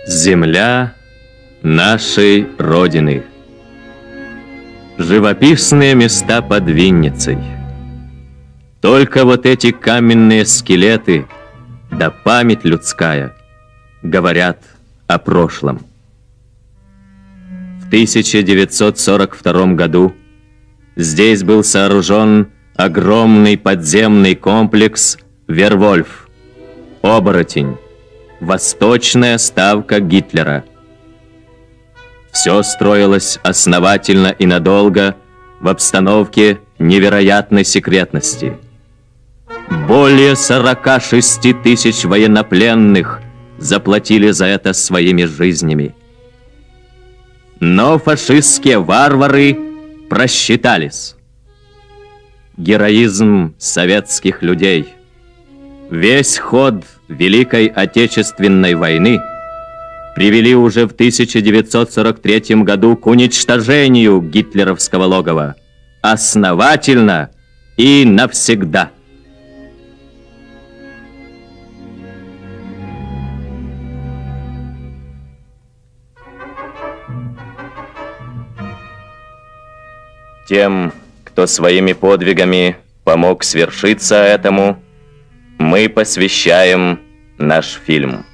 Земля нашей Родины. Живописные места под Винницей. Только вот эти каменные скелеты, да память людская, говорят о прошлом. В 1942 году здесь был сооружен огромный подземный комплекс «Вервольф», «Оборотень», восточная ставка Гитлера. Все строилось основательно и надолго в обстановке невероятной секретности. Более 46 тысяч военнопленных заплатили за это своими жизнями. Но фашистские варвары просчитались. Героизм советских людей, весь ход Великой Отечественной войны привели уже в 1943 году к уничтожению гитлеровского логова основательно и навсегда. Тем, кто своими подвигами помог свершиться этому, мы посвящаем наш фильм.